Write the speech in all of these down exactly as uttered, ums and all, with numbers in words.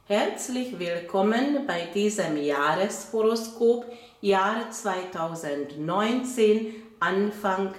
Herzlich willkommen bei diesem Jahreshoroskop Jahr zweitausendneunzehn, Anfang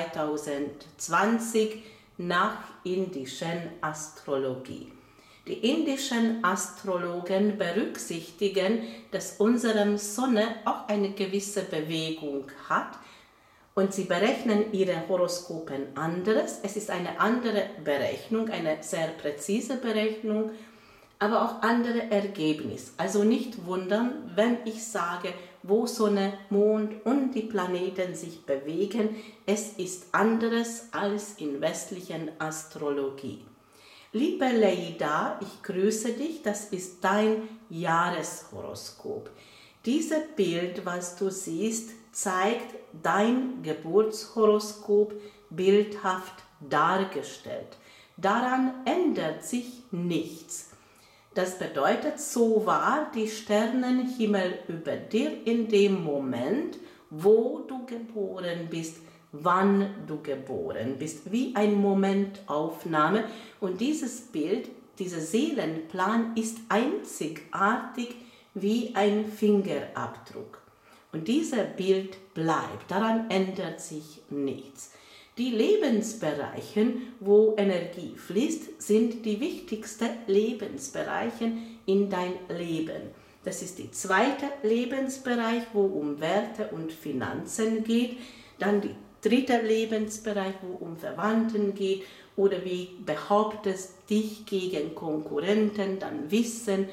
zweitausendzwanzig nach indischen Astrologie. Die indischen Astrologen berücksichtigen, dass unsere Sonne auch eine gewisse Bewegung hat und sie berechnen ihre Horoskopen anderes. Es ist eine andere Berechnung, eine sehr präzise Berechnung, aber auch andere Ergebnisse. Also nicht wundern, wenn ich sage, wo Sonne, Mond und die Planeten sich bewegen. Es ist anderes als in westlichen Astrologie. Liebe Leida, ich grüße dich, das ist dein Jahreshoroskop. Dieses Bild, was du siehst, zeigt dein Geburtshoroskop bildhaft dargestellt. Daran ändert sich nichts. Das bedeutet, so war die Sternenhimmel über dir in dem Moment, wo du geboren bist, wann du geboren bist, wie eine Momentaufnahme. Und dieses Bild, dieser Seelenplan ist einzigartig wie ein Fingerabdruck. Und dieses Bild bleibt, daran ändert sich nichts. Die Lebensbereiche, wo Energie fließt, sind die wichtigsten Lebensbereiche in dein Leben. Das ist der zweite Lebensbereich, wo um Werte und Finanzen geht. Dann der dritte Lebensbereich, wo um Verwandten geht oder wie behauptest dich gegen Konkurrenten, dann Wissen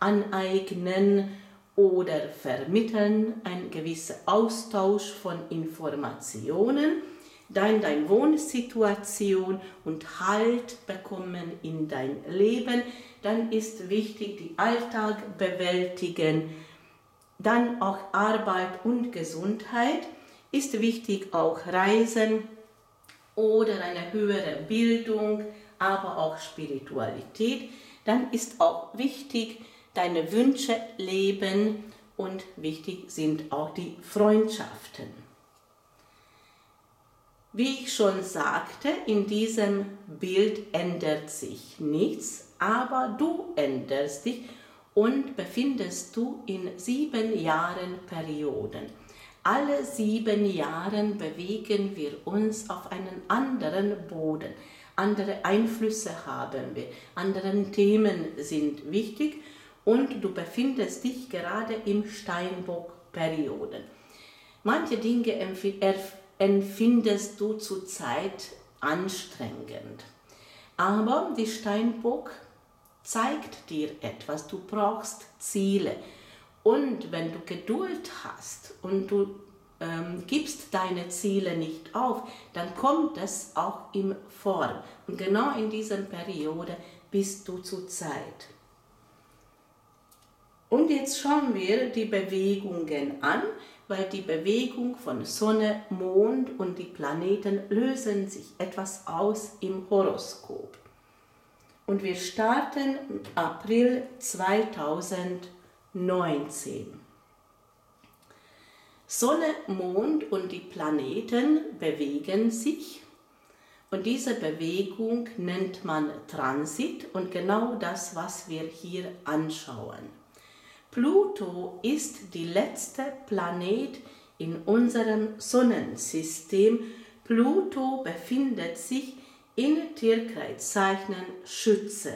aneignen oder vermitteln, ein gewisser Austausch von Informationen. Dann deine Wohnsituation und Halt bekommen in dein Leben. Dann ist wichtig, die Alltag bewältigen. Dann auch Arbeit und Gesundheit. Ist wichtig auch Reisen oder eine höhere Bildung, aber auch Spiritualität. Dann ist auch wichtig, deine Wünsche leben und wichtig sind auch die Freundschaften. Wie ich schon sagte, in diesem Bild ändert sich nichts, aber du änderst dich und befindest du in sieben Jahren Perioden. Alle sieben Jahre bewegen wir uns auf einen anderen Boden. Andere Einflüsse haben wir, andere Themen sind wichtig und du befindest dich gerade im Steinbock-Perioden. Manche Dinge empfehlen empfindest du zurzeit anstrengend. Aber die Steinbock zeigt dir etwas, du brauchst Ziele. Und wenn du Geduld hast und du ähm, gibst deine Ziele nicht auf, dann kommt es auch in Form. Und genau in dieser Periode bist du zurzeit. Und jetzt schauen wir die Bewegungen an, weil die Bewegung von Sonne, Mond und die Planeten lösen sich etwas aus im Horoskop. Und wir starten im April zweitausendneunzehn. Sonne, Mond und die Planeten bewegen sich und diese Bewegung nennt man Transit und genau das, was wir hier anschauen. Pluto ist der letzte Planet in unserem Sonnensystem. Pluto befindet sich in Tierkreiszeichen Schütze.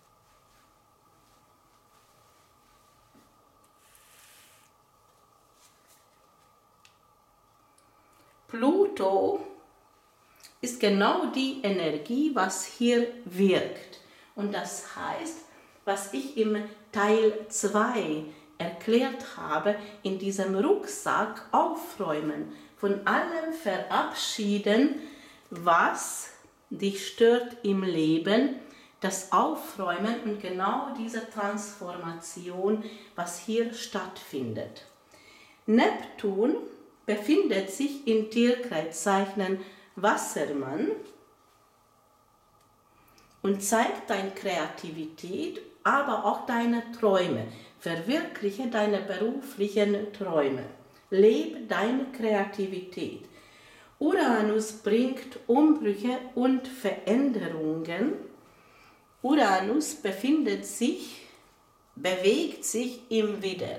Pluto ist genau die Energie, was hier wirkt. Und das heißt, was ich im Teil zwei erklärt habe, in diesem Rucksack aufräumen, von allem verabschieden, was dich stört im Leben, das Aufräumen und genau diese Transformation, was hier stattfindet. Neptun befindet sich in Tierkreiszeichen Wassermann und zeigt deine Kreativität, aber auch deine Träume. Verwirkliche deine beruflichen Träume. Lebe deine Kreativität. Uranus bringt Umbrüche und Veränderungen. Uranus befindet sich bewegt sich im Widder.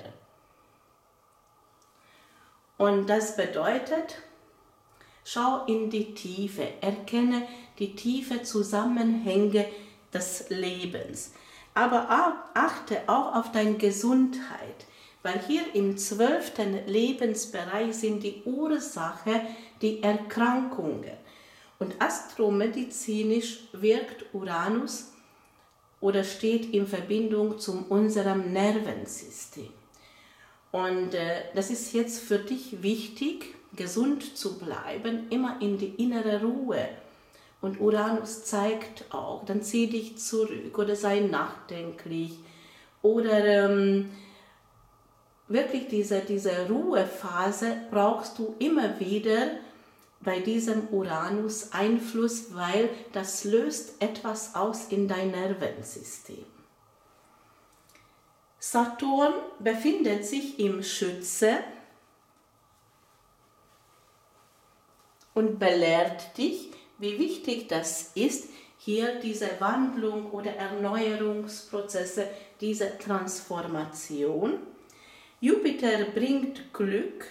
Und das bedeutet, schau in die Tiefe, erkenne die tiefe Zusammenhänge des Lebens. Aber achte auch auf deine Gesundheit, weil hier im zwölften Lebensbereich sind die Ursache die Erkrankungen. Und astromedizinisch wirkt Uranus oder steht in Verbindung zu unserem Nervensystem. Und äh, das ist jetzt für dich wichtig, gesund zu bleiben, immer in die innere Ruhe. Und Uranus zeigt auch, dann zieh dich zurück oder sei nachdenklich oder ähm, wirklich diese, diese Ruhephase brauchst du immer wieder bei diesem Uranus-Einfluss, weil das löst etwas aus in dein Nervensystem. Saturn befindet sich im Schütze und belehrt dich, wie wichtig das ist, hier diese Wandlung oder Erneuerungsprozesse, diese Transformation. Jupiter bringt Glück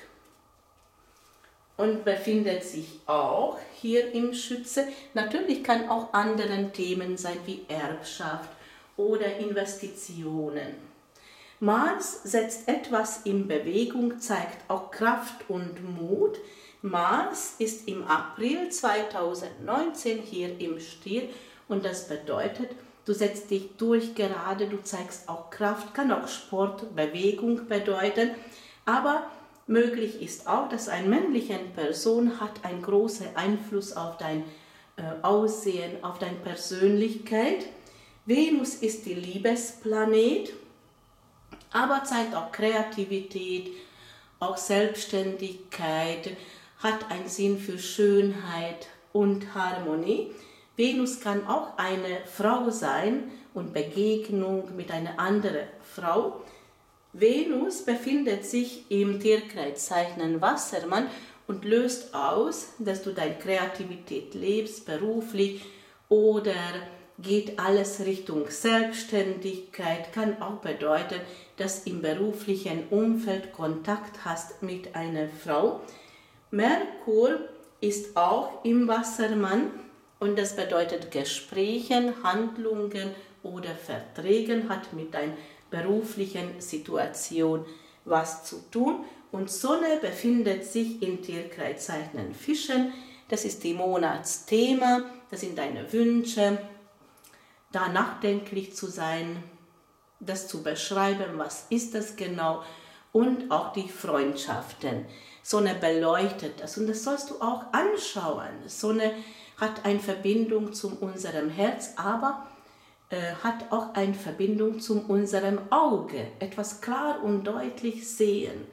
und befindet sich auch hier im Schütze. Natürlich kann auch andere Themen sein wie Erbschaft oder Investitionen. Mars setzt etwas in Bewegung, zeigt auch Kraft und Mut. Mars ist im April zweitausendneunzehn hier im Stier und das bedeutet, du setzt dich durch gerade, du zeigst auch Kraft, kann auch Sport, Bewegung bedeuten, aber möglich ist auch, dass eine männliche Person hat einen großen Einfluss auf dein äh, Aussehen, auf deine Persönlichkeit. Venus ist die Liebesplanet, aber zeigt auch Kreativität, auch Selbstständigkeit, hat einen Sinn für Schönheit und Harmonie. Venus kann auch eine Frau sein und Begegnung mit einer anderen Frau. Venus befindet sich im Tierkreiszeichen Wassermann und löst aus, dass du deine Kreativität lebst, beruflich oder geht alles Richtung Selbstständigkeit, kann auch bedeuten, dass im beruflichen Umfeld Kontakt hast mit einer Frau. Merkur ist auch im Wassermann und das bedeutet Gespräche, Handlungen oder Verträge, hat mit deiner beruflichen Situation was zu tun. Und Sonne befindet sich in Tierkreiszeichen Fischen, das ist die Monatsthema, das sind deine Wünsche, da nachdenklich zu sein, das zu beschreiben, was ist das genau und auch die Freundschaften. Sonne beleuchtet das und das sollst du auch anschauen. Sonne hat eine Verbindung zu unserem Herz, aber äh, hat auch eine Verbindung zu unserem Auge, etwas klar und deutlich sehen.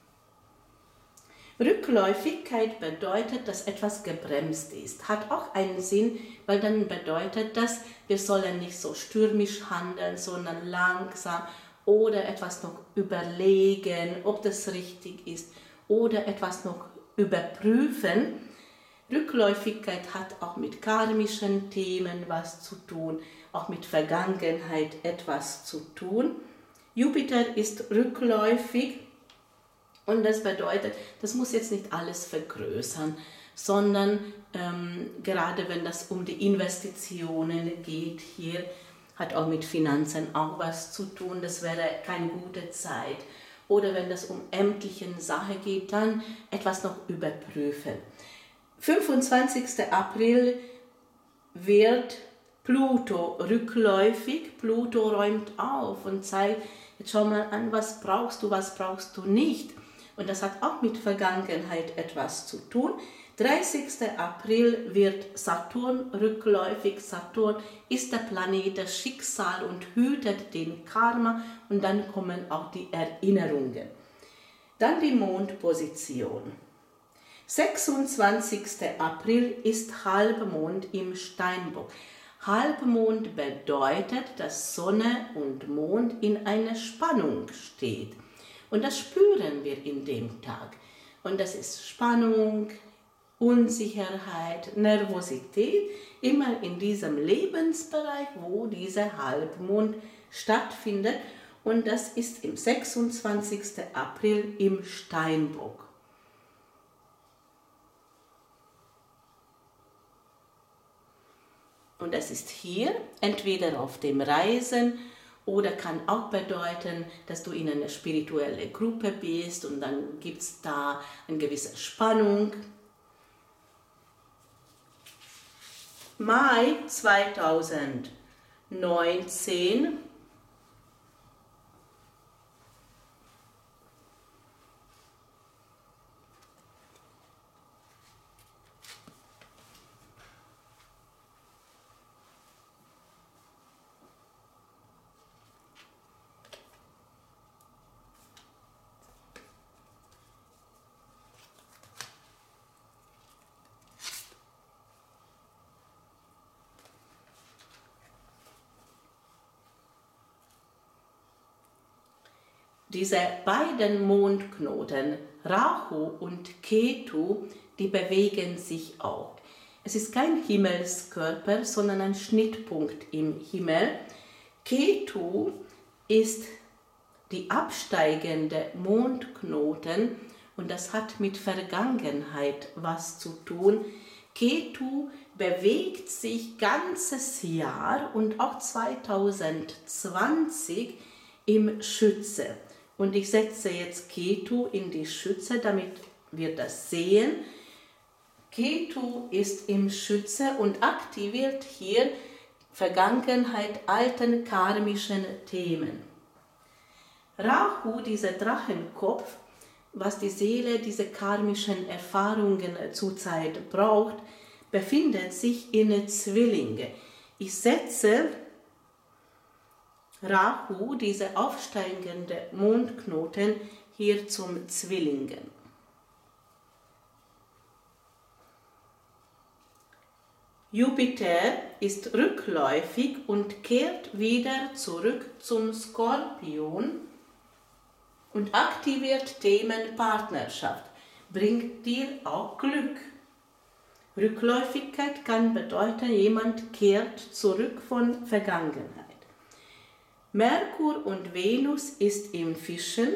Rückläufigkeit bedeutet, dass etwas gebremst ist, hat auch einen Sinn, weil dann bedeutet das, wir sollen nicht so stürmisch handeln, sondern langsam oder etwas noch überlegen, ob das richtig ist oder etwas noch überprüfen. Rückläufigkeit hat auch mit karmischen Themen was zu tun, auch mit Vergangenheit etwas zu tun. Jupiter ist rückläufig. Und das bedeutet, das muss jetzt nicht alles vergrößern, sondern ähm, gerade wenn das um die Investitionen geht, hier hat auch mit Finanzen auch was zu tun, das wäre keine gute Zeit. Oder wenn das um ämtliche Sache geht, dann etwas noch überprüfen. fünfundzwanzigsten April wird Pluto rückläufig, Pluto räumt auf und zeigt, jetzt schau mal an, was brauchst du, was brauchst du nicht. Und das hat auch mit Vergangenheit etwas zu tun. dreißigsten April wird Saturn rückläufig. Saturn ist der Planet des Schicksals und hütet den Karma und dann kommen auch die Erinnerungen. Dann die Mondposition. sechsundzwanzigsten April ist Halbmond im Steinbock. Halbmond bedeutet, dass Sonne und Mond in einer Spannung steht. Und das spüren wir in dem Tag. Und das ist Spannung, Unsicherheit, Nervosität, immer in diesem Lebensbereich, wo dieser Halbmond stattfindet. und das ist im sechsundzwanzigsten April im Steinbock. Und es ist hier entweder auf dem Reisen oder kann auch bedeuten, dass du in einer spirituellen Gruppe bist und dann gibt es da eine gewisse Spannung. Mai zweitausendneunzehn. Diese beiden Mondknoten, Rahu und Ketu, die bewegen sich auch. Es ist kein Himmelskörper, sondern ein Schnittpunkt im Himmel. Ketu ist die absteigende Mondknoten und das hat mit Vergangenheit was zu tun. Ketu bewegt sich ganzes Jahr und auch zweitausendzwanzig im Schütze. Und ich setze jetzt Ketu in die Schütze, damit wir das sehen. Ketu ist im Schütze und aktiviert hier Vergangenheit, alten karmischen Themen. Rahu, dieser Drachenkopf, was die Seele diese karmischen Erfahrungen zurzeit braucht, befindet sich in Zwillinge. Ich setze Rahu, diese aufsteigende Mondknoten, hier zum Zwillingen. Jupiter ist rückläufig und kehrt wieder zurück zum Skorpion und aktiviert Themen Partnerschaft, bringt dir auch Glück. Rückläufigkeit kann bedeuten, jemand kehrt zurück von Vergangenheit. Merkur und Venus ist im Fischen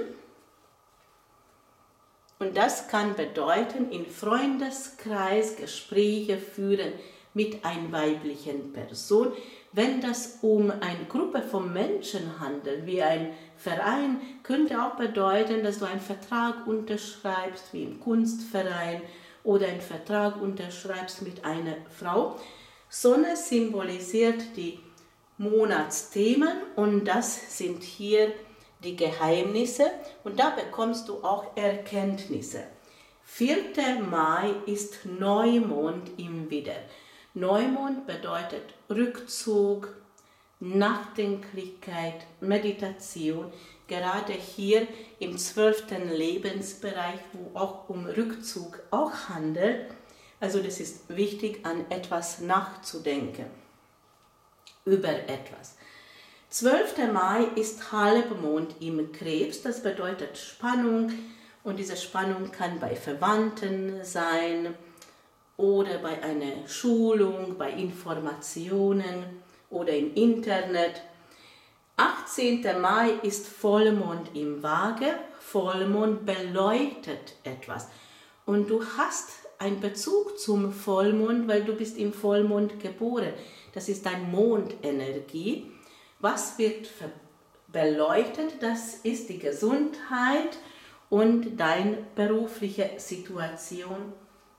und das kann bedeuten, in Freundeskreis Gespräche führen mit einer weiblichen Person. Wenn das um eine Gruppe von Menschen handelt, wie ein Verein, könnte auch bedeuten, dass du einen Vertrag unterschreibst, wie im Kunstverein, oder einen Vertrag unterschreibst mit einer Frau. Sonne symbolisiert die Monatsthemen und das sind hier die Geheimnisse und da bekommst du auch Erkenntnisse. vierter Mai ist Neumond im Widder. Neumond bedeutet Rückzug, Nachdenklichkeit, Meditation, gerade hier im zwölften Lebensbereich, wo auch um Rückzug auch handelt. Also das ist wichtig, an etwas nachzudenken, über etwas. zwölfter Mai ist Halbmond im Krebs, das bedeutet Spannung und diese Spannung kann bei Verwandten sein oder bei einer Schulung, bei Informationen oder im Internet. achtzehnter Mai ist Vollmond im Waage. Vollmond beleuchtet etwas und du hast einen Bezug zum Vollmond, weil du bist im Vollmond geboren. Das ist deine Mondenergie. Was wird beleuchtet? Das ist die Gesundheit und deine berufliche Situation.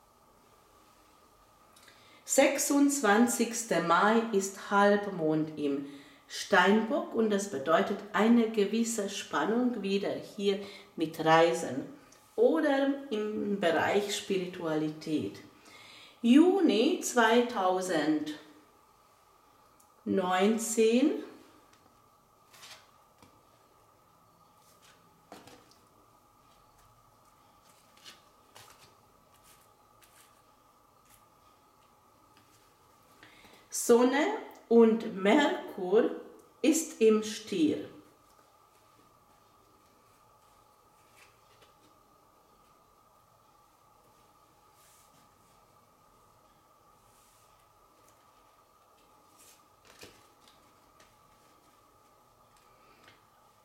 sechsundzwanzigster Mai ist Halbmond im Steinbock und das bedeutet eine gewisse Spannung wieder hier mit Reisen oder im Bereich Spiritualität. Juni zweitausendneunzehn Sonne und Merkur ist im Stier.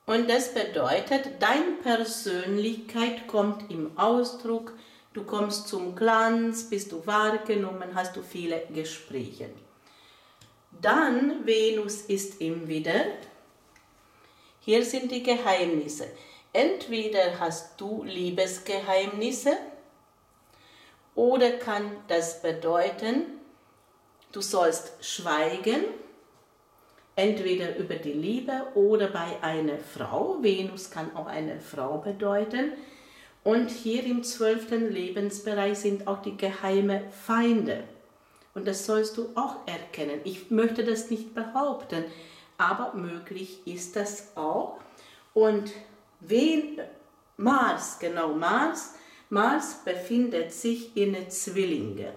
Und das bedeutet, deine Persönlichkeit kommt im Ausdruck, du kommst zum Glanz, bist du wahrgenommen, hast du viele Gespräche. Dann Venus ist im Widder. Hier sind die Geheimnisse. Entweder hast du Liebesgeheimnisse oder kann das bedeuten, du sollst schweigen, entweder über die Liebe oder bei einer Frau. Venus kann auch eine Frau bedeuten. Und hier im zwölften Lebensbereich sind auch die geheimen Feinde. Und das sollst du auch erkennen. Ich möchte das nicht behaupten, aber möglich ist das auch. Und wen, Mars, genau Mars, Mars befindet sich in Zwillinge.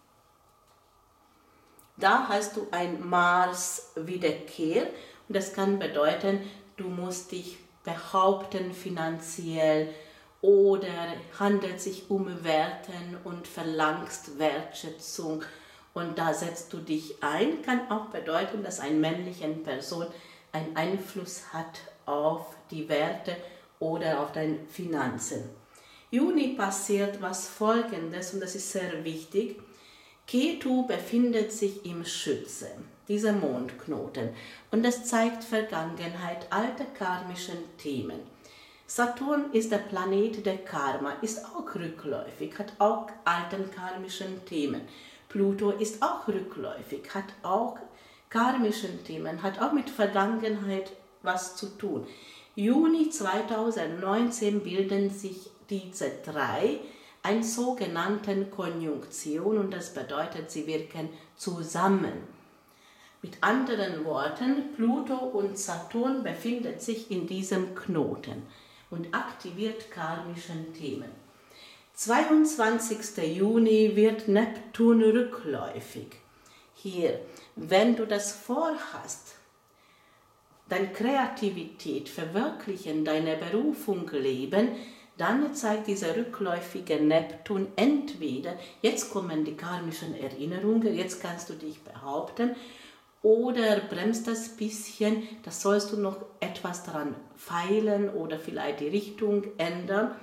Da hast du ein Mars-Wiederkehr und das kann bedeuten, du musst dich behaupten finanziell oder handelt sich um Werten und verlangst Wertschätzung und da setzt du dich ein. Kann auch bedeuten, dass eine männliche Person einen Einfluss hat auf die Werte oder auf deine Finanzen. Juni passiert was Folgendes und das ist sehr wichtig. Ketu befindet sich im Schütze, dieser Mondknoten, und das zeigt Vergangenheit, alte karmischen Themen. Saturn ist der Planet der Karma, ist auch rückläufig, hat auch alten karmischen Themen. Pluto ist auch rückläufig, hat auch karmischen Themen, hat auch mit Vergangenheit was zu tun. Juni zweitausendneunzehn bilden sich diese drei eine sogenannte Konjunktion und das bedeutet, sie wirken zusammen. Mit anderen Worten, Pluto und Saturn befinden sich in diesem Knoten und aktiviert karmischen Themen. zweiundzwanzigsten Juni wird Neptun rückläufig. Hier, wenn du das vorhast, deine Kreativität verwirklichen, deine Berufung leben, dann zeigt dieser rückläufige Neptun entweder, jetzt kommen die karmischen Erinnerungen, jetzt kannst du dich behaupten, oder bremst das bisschen, das sollst du noch etwas daran feilen oder vielleicht die Richtung ändern.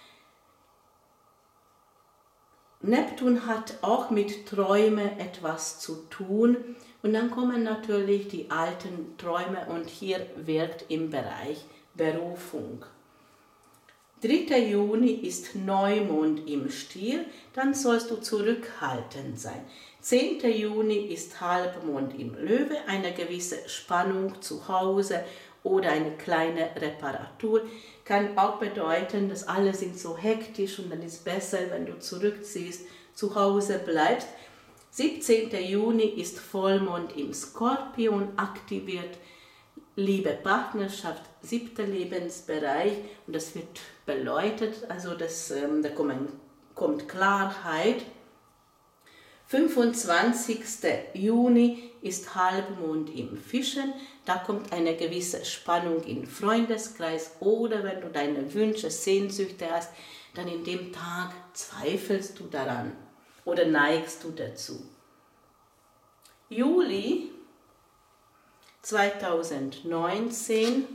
Neptun hat auch mit Träumen etwas zu tun und dann kommen natürlich die alten Träume und hier wirkt im Bereich Berufung. dritter Juni ist Neumond im Stier, dann sollst du zurückhaltend sein. zehnten Juni ist Halbmond im Löwe, eine gewisse Spannung zu Hause oder eine kleine Reparatur. Kann auch bedeuten, dass alle sind so hektisch und dann ist es besser, wenn du zurückziehst, zu Hause bleibst. siebzehnten Juni ist Vollmond im Skorpion, aktiviert Liebe, Partnerschaft, siebter Lebensbereich und das wird beleuchtet, also das, ähm, da kommen, kommt Klarheit. fünfundzwanzigsten Juni ist Halbmond im Fischen, da kommt eine gewisse Spannung im Freundeskreis oder wenn du deine Wünsche, Sehnsüchte hast, dann in dem Tag zweifelst du daran oder neigst du dazu. Juli zweitausendneunzehn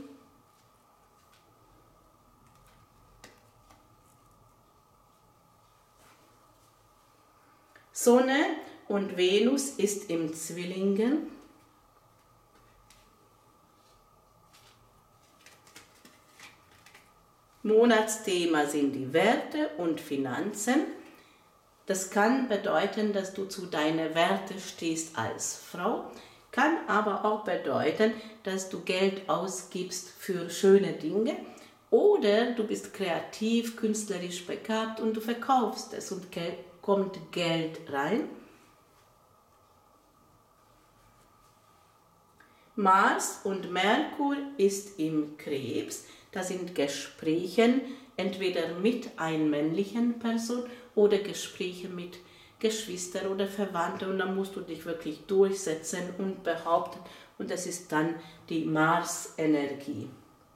Sonne und Venus ist im Zwillingen. Monatsthema sind die Werte und Finanzen. Das kann bedeuten, dass du zu deinen Werten stehst als Frau, kann aber auch bedeuten, dass du Geld ausgibst für schöne Dinge oder du bist kreativ, künstlerisch begabt und du verkaufst es und kommt Geld rein. Mars und Merkur ist im Krebs, da sind Gespräche entweder mit einer männlichen Person oder Gespräche mit Geschwistern oder Verwandten und dann musst du dich wirklich durchsetzen und behaupten und das ist dann die Mars-Energie.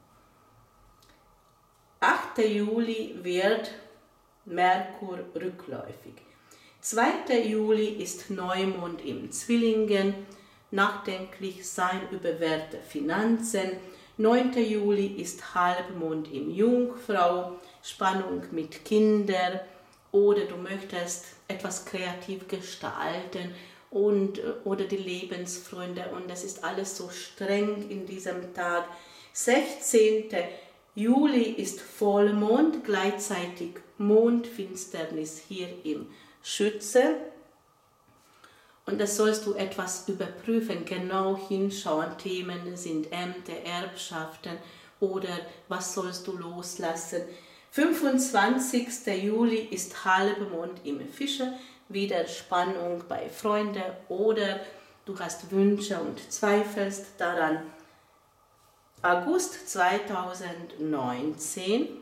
achter Juli wird Merkur rückläufig. zweiter Juli ist Neumond im Zwillingen, nachdenklich sein über Werte, Finanzen. neunter Juli ist Halbmond im Jungfrau, Spannung mit Kindern oder du möchtest etwas kreativ gestalten und, oder die Lebensfreunde und das ist alles so streng in diesem Tag. sechzehnter Juli ist Vollmond, gleichzeitig Mondfinsternis hier im Schütze. Und das sollst du etwas überprüfen, genau hinschauen. Themen sind Ämter, Erbschaften oder was sollst du loslassen. fünfundzwanzigster Juli ist Halbmond im Fische, wieder Spannung bei Freunden oder du hast Wünsche und zweifelst daran. August zweitausendneunzehn.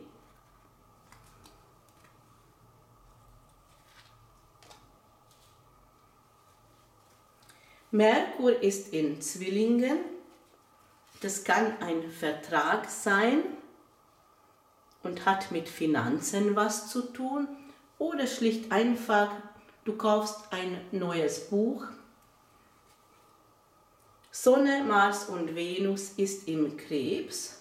Merkur ist in Zwillingen. Das kann ein Vertrag sein und hat mit Finanzen was zu tun oder schlicht einfach, du kaufst ein neues Buch. Sonne, Mars und Venus ist im Krebs.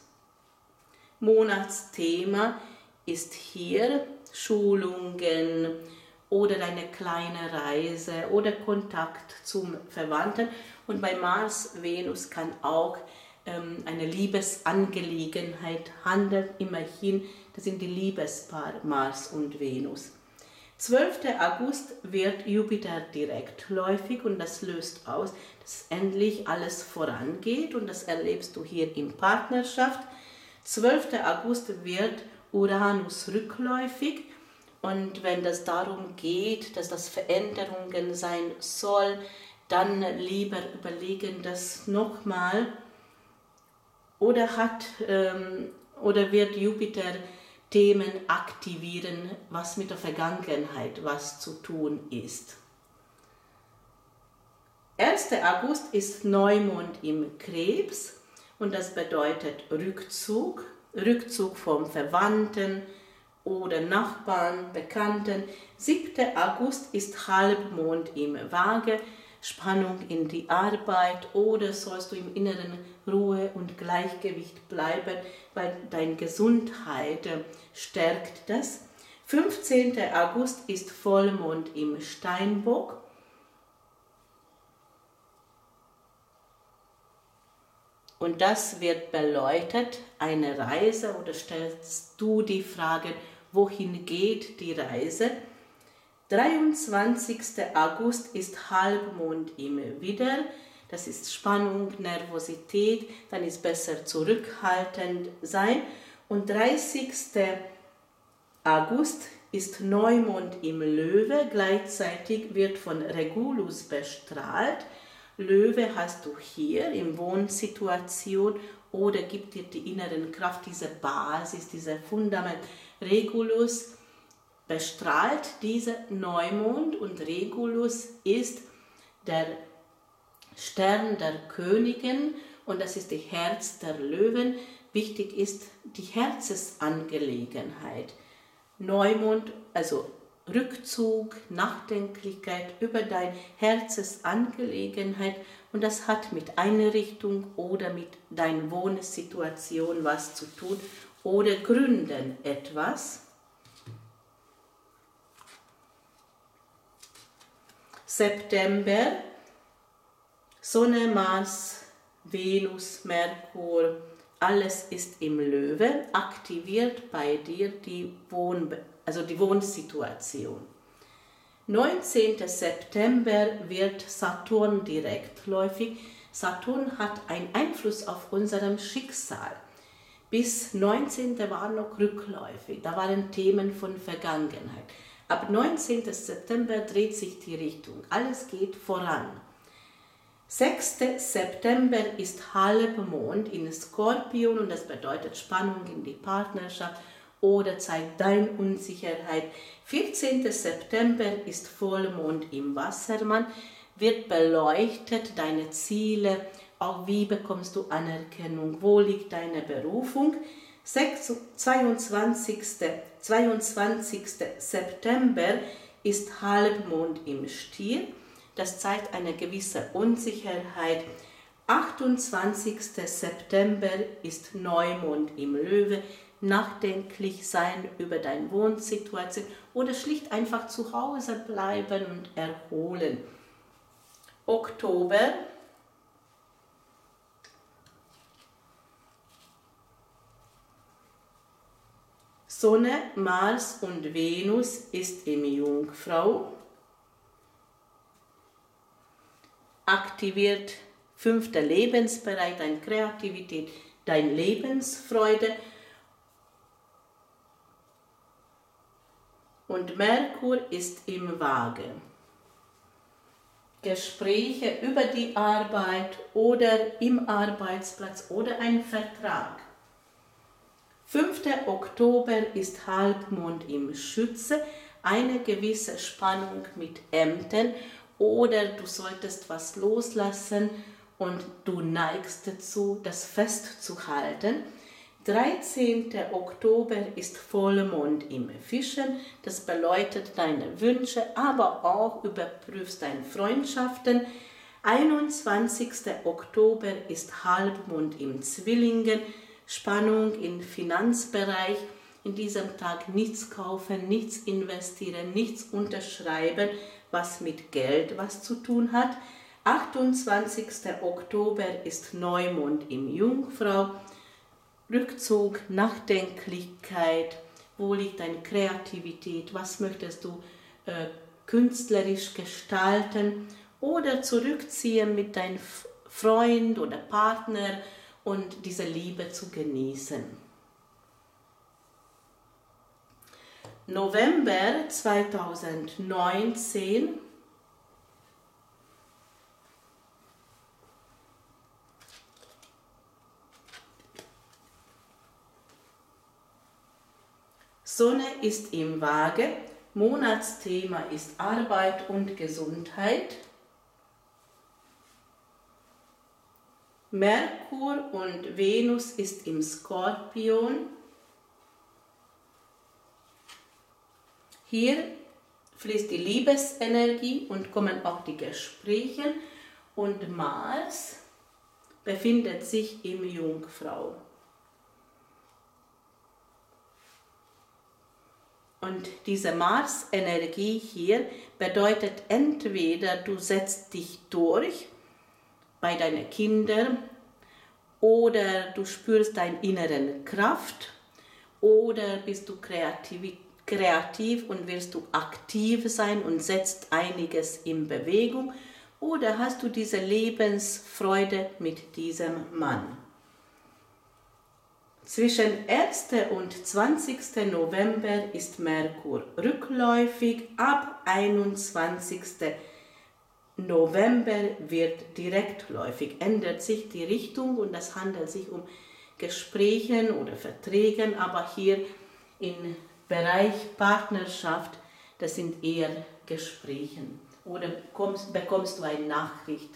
Monatsthema ist hier Schulungen oder eine kleine Reise oder Kontakt zum Verwandten. Und bei Mars, Venus kann auch ähm, eine Liebesangelegenheit handeln. Immerhin, das sind die Liebespaare Mars und Venus. zwölfter August wird Jupiter direktläufig und das löst aus, dass endlich alles vorangeht und das erlebst du hier in Partnerschaft. zwölfter August wird Uranus rückläufig und wenn das darum geht, dass das Veränderungen sein soll, dann lieber überlegen das nochmal oder hat ähm, oder wird Jupiter Themen aktivieren, was mit der Vergangenheit was zu tun ist. erster August ist Neumond im Krebs und das bedeutet Rückzug, Rückzug vom Verwandten oder Nachbarn, Bekannten. siebter August ist Halbmond im Waage, Spannung in die Arbeit oder sollst du im Inneren Ruhe und Gleichgewicht bleiben, weil deine Gesundheit stärkt das. fünfzehnter August ist Vollmond im Steinbock. Und das wird beleuchtet, eine Reise, oder stellst du die Frage, wohin geht die Reise? dreiundzwanzigster August ist Halbmond im Widder, das ist Spannung, Nervosität, dann ist besser zurückhaltend sein. Und dreißigster August ist Neumond im Löwe, gleichzeitig wird von Regulus bestrahlt. Löwe hast du hier in Wohnsituation oder gibt dir die inneren Kraft, diese Basis, dieser Fundament. Regulus bestrahlt diese Neumond und Regulus ist der Stern der Königin und das ist die Herz der Löwen. Wichtig ist die Herzensangelegenheit. Neumond, also Rückzug, Nachdenklichkeit über deine Herzensangelegenheit und das hat mit Einrichtung oder mit deiner Wohnsituation was zu tun oder gründen etwas. September, Sonne, Mars, Venus, Merkur, alles ist im Löwe, aktiviert bei dir die, Wohn also die Wohnsituation. neunzehnter September wird Saturn direktläufig. Saturn hat einen Einfluss auf unserem Schicksal. Bis neunzehnten war noch rückläufig, da waren Themen von Vergangenheit. Ab neunzehnten September dreht sich die Richtung, alles geht voran. sechster September ist Halbmond in Skorpion und das bedeutet Spannung in die Partnerschaft oder zeigt deine Unsicherheit. vierzehnter September ist Vollmond im Wassermann, wird beleuchtet deine Ziele, auch wie bekommst du Anerkennung, wo liegt deine Berufung. zweiundzwanzigster September ist Halbmond im Stier. Das zeigt eine gewisse Unsicherheit, achtundzwanzigster September ist Neumond im Löwe. Nachdenklich sein über deine Wohnsituation oder schlicht einfach zu Hause bleiben und erholen. Oktober. Sonne, Mars und Venus ist im Jungfrau. Aktiviert fünfter Lebensbereich, deine Kreativität, deine Lebensfreude. Und Merkur ist im Waage. Gespräche über die Arbeit oder im Arbeitsplatz oder ein Vertrag. fünfter Oktober ist Halbmond im Schütze, eine gewisse Spannung mit Ämtern oder du solltest was loslassen und du neigst dazu, das festzuhalten. dreizehnter Oktober ist Vollmond im Fischen, das beleuchtet deine Wünsche, aber auch überprüfst deine Freundschaften. einundzwanzigster Oktober ist Halbmond im Zwillingen, Spannung im Finanzbereich. In diesem Tag nichts kaufen, nichts investieren, nichts unterschreiben, was mit Geld was zu tun hat. achtundzwanzigster Oktober ist Neumond im Jungfrau. Rückzug, Nachdenklichkeit, wo liegt deine Kreativität, was möchtest du äh, künstlerisch gestalten oder zurückziehen mit deinem Freund oder Partner und diese Liebe zu genießen. November zweitausendneunzehn. Sonne ist im Waage, Monatsthema ist Arbeit und Gesundheit. Merkur und Venus ist im Skorpion. Hier fließt die Liebesenergie und kommen auch die Gespräche. Und Mars befindet sich im Jungfrau. Und diese Mars-Energie hier bedeutet entweder du setzt dich durch bei deinen Kindern oder du spürst deine innere Kraft oder bist du kreativ, kreativ und willst du aktiv sein und setzt einiges in Bewegung oder hast du diese Lebensfreude mit diesem Mann. Zwischen ersten und zwanzigsten November ist Merkur rückläufig, ab einundzwanzigsten November wird direktläufig, ändert sich die Richtung und es handelt sich um Gespräche oder Verträge, aber hier im Bereich Partnerschaft, das sind eher Gespräche oder bekommst, bekommst du eine Nachricht.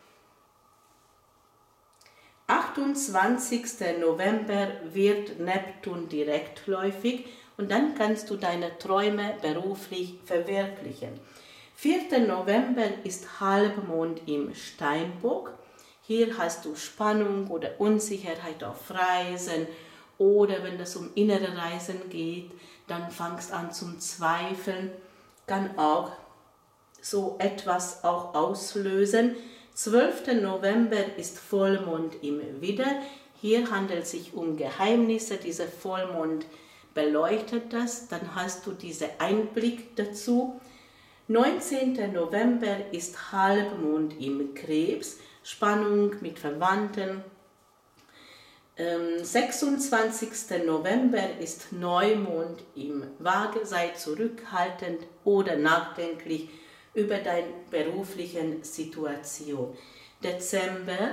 achtundzwanzigsten November wird Neptun direktläufig und dann kannst du deine Träume beruflich verwirklichen. vierten November ist Halbmond im Steinbock. Hier hast du Spannung oder Unsicherheit auf Reisen oder wenn es um innere Reisen geht, dann fangst an zum Zweifeln, kann auch so etwas auch auslösen. zwölften November ist Vollmond im Widder. Hier handelt es sich um Geheimnisse. Dieser Vollmond beleuchtet das. Dann hast du diesen Einblick dazu. neunzehnten November ist Halbmond im Krebs. Spannung mit Verwandten. Ähm, sechsundzwanzigsten November ist Neumond im Waage. Sei zurückhaltend oder nachdenklich über deine berufliche Situation. Dezember.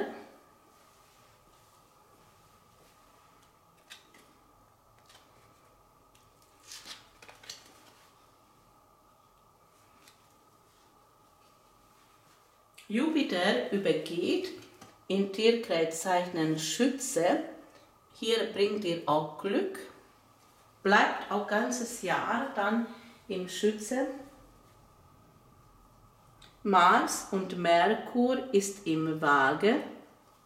Jupiter übergeht in Tierkreiszeichen Schütze. Hier bringt ihr auch Glück. Bleibt auch ganzes Jahr dann im Schütze. Mars und Merkur ist im Waage.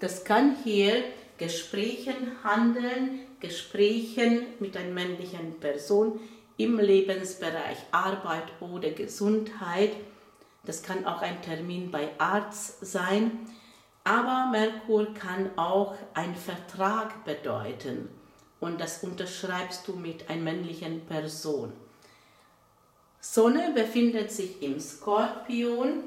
Das kann hier Gesprächen handeln, Gesprächen mit einer männlichen Person im Lebensbereich Arbeit oder Gesundheit. Das kann auch ein Termin bei Arzt sein. Aber Merkur kann auch einen Vertrag bedeuten und das unterschreibst du mit einer männlichen Person. Sonne befindet sich im Skorpion.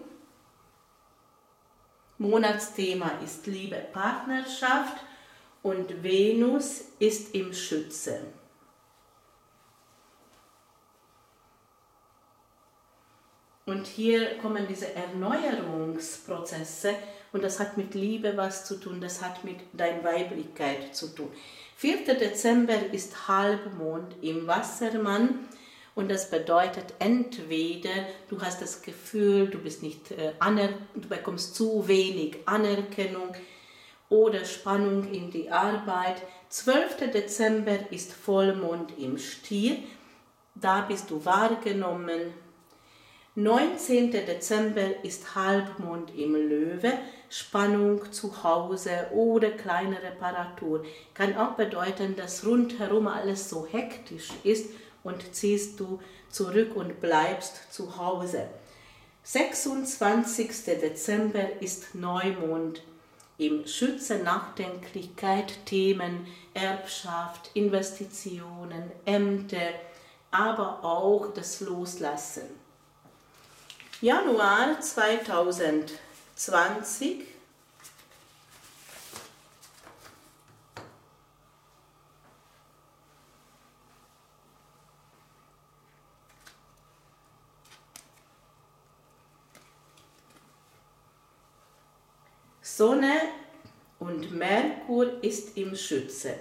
Monatsthema ist Liebe, Partnerschaft und Venus ist im Schütze. Und hier kommen diese Erneuerungsprozesse und das hat mit Liebe was zu tun, das hat mit deiner Weiblichkeit zu tun. vierter Dezember ist Halbmond im Wassermann und das bedeutet entweder du hast das Gefühl, du bist nicht äh, aner- du bekommst zu wenig Anerkennung oder Spannung in die Arbeit. zwölfter Dezember ist Vollmond im Stier, da bist du wahrgenommen. neunzehnter Dezember ist Halbmond im Löwe, Spannung zu Hause oder kleine Reparatur. Kann auch bedeuten, dass rundherum alles so hektisch ist und ziehst du zurück und bleibst zu Hause. sechsundzwanzigster Dezember ist Neumond im Schütze, Nachdenklichkeit, Themen, Erbschaft, Investitionen, Ämter, aber auch das Loslassen. Januar zweitausendzwanzig. Sonne und Merkur ist im Schütze.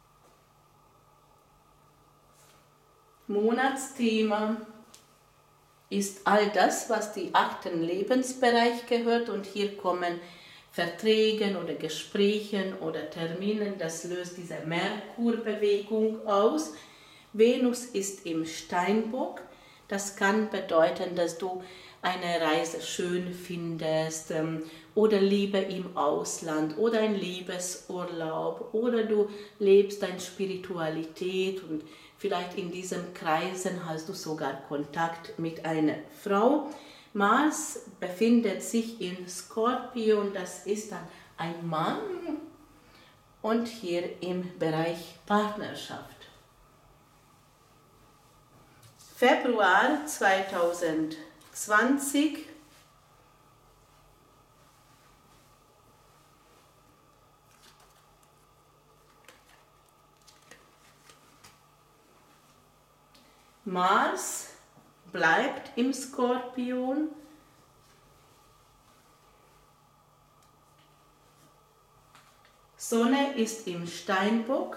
Monatsthema ist all das, was die achten Lebensbereich gehört und hier kommen Verträge oder Gespräche oder Termine, das löst diese Merkurbewegung aus. Venus ist im Steinbock, das kann bedeuten, dass du eine Reise schön findest ähm, oder Liebe im Ausland oder ein Liebesurlaub oder du lebst deine Spiritualität und vielleicht in diesen Kreisen hast du sogar Kontakt mit einer Frau. Mars befindet sich in Skorpion, das ist dann ein Mann und hier im Bereich Partnerschaft. Februar zweitausendzwanzig. Mars bleibt im Skorpion. Sonne ist im Steinbock.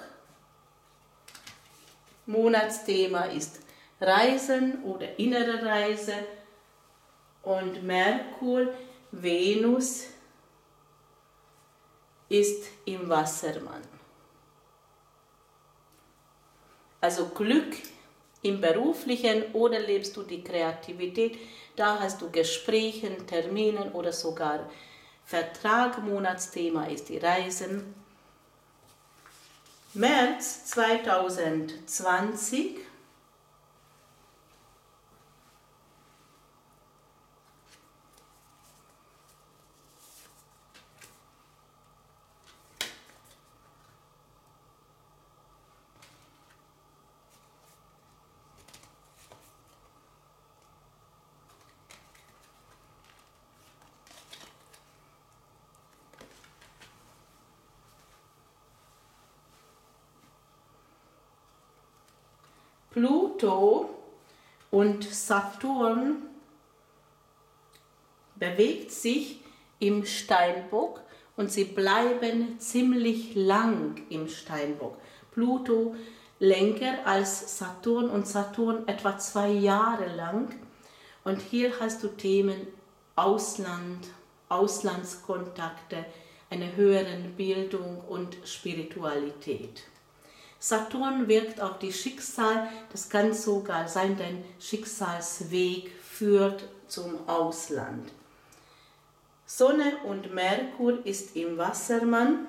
Monatsthema ist Reisen oder innere Reise. Und Merkur, Venus ist im Wassermann. Also Glück im Beruflichen oder lebst du die Kreativität, da hast du Gespräche, Termine oder sogar Vertrag. Monatsthema ist die Reisen. März zweitausendzwanzig. Pluto und Saturn bewegt sich im Steinbock und sie bleiben ziemlich lang im Steinbock. Pluto länger als Saturn und Saturn etwa zwei Jahre lang. Und hier hast du Themen Ausland, Auslandskontakte, eine höhere Bildung und Spiritualität. Saturn wirkt auf die Schicksal, das kann sogar sein, dein Schicksalsweg führt zum Ausland. Sonne und Merkur ist im Wassermann.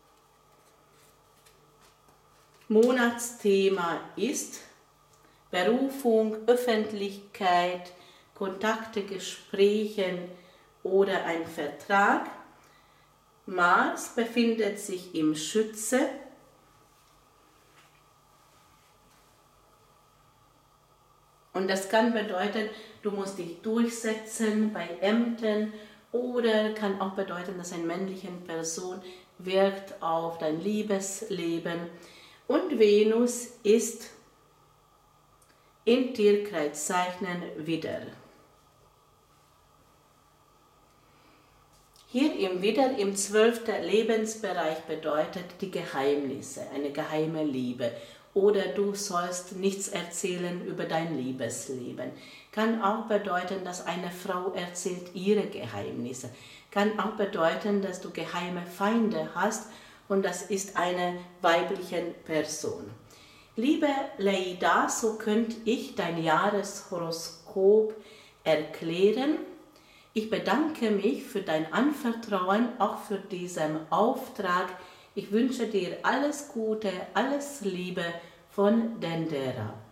Monatsthema ist Berufung, Öffentlichkeit, Kontakte, Gespräche oder ein Vertrag. Mars befindet sich im Schütze. Und das kann bedeuten, du musst dich durchsetzen bei Ämtern oder kann auch bedeuten, dass eine männliche Person wirkt auf dein Liebesleben. Und Venus ist in Tierkreiszeichen Widder. Hier im Widder, im zwölften Lebensbereich, bedeutet die Geheimnisse, eine geheime Liebe. Oder du sollst nichts erzählen über dein Liebesleben. Kann auch bedeuten, dass eine Frau erzählt ihre Geheimnisse. Kann auch bedeuten, dass du geheime Feinde hast und das ist eine weibliche Person. Liebe Leida, so könnte ich dein Jahreshoroskop erklären. Ich bedanke mich für dein Anvertrauen, auch für diesen Auftrag. Ich wünsche dir alles Gute, alles Liebe von Dendera.